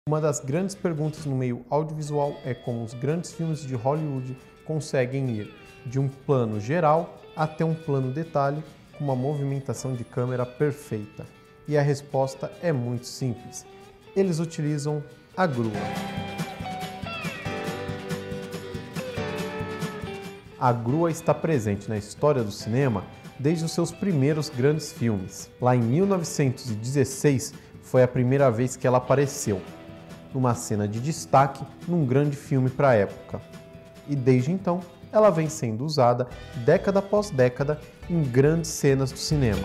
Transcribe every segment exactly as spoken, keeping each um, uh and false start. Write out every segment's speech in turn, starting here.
Uma das grandes perguntas no meio audiovisual é como os grandes filmes de Hollywood conseguem ir de um plano geral até um plano detalhe com uma movimentação de câmera perfeita. E a resposta é muito simples. Eles utilizam a grua. A grua está presente na história do cinema desde os seus primeiros grandes filmes. Lá em mil novecentos e dezesseis foi a primeira vez que ela apareceu, numa cena de destaque num grande filme para a época. E desde então, ela vem sendo usada década após década em grandes cenas do cinema.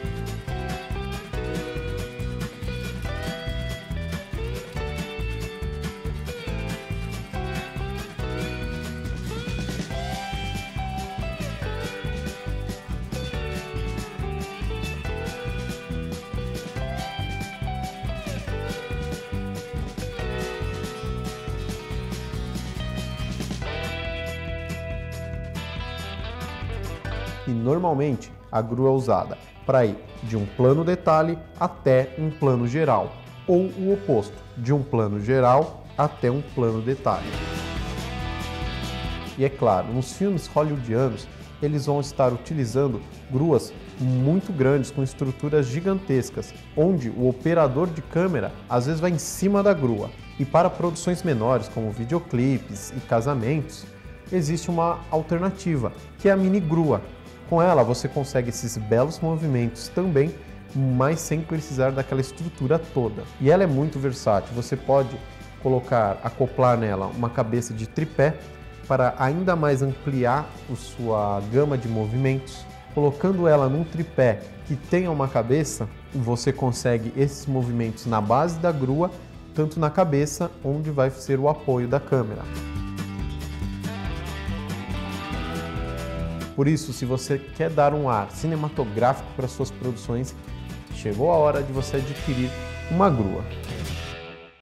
E normalmente a grua é usada para ir de um plano detalhe até um plano geral, ou o oposto, de um plano geral até um plano detalhe. E é claro, nos filmes hollywoodianos, eles vão estar utilizando gruas muito grandes, com estruturas gigantescas, onde o operador de câmera às vezes vai em cima da grua. E para produções menores, como videoclipes e casamentos, existe uma alternativa, que é a mini grua. Com ela você consegue esses belos movimentos também, mas sem precisar daquela estrutura toda. E ela é muito versátil, você pode colocar, acoplar nela uma cabeça de tripé para ainda mais ampliar a sua gama de movimentos. Colocando ela num tripé que tenha uma cabeça, você consegue esses movimentos na base da grua, tanto na cabeça, onde vai ser o apoio da câmera. Por isso, se você quer dar um ar cinematográfico para suas produções, chegou a hora de você adquirir uma grua.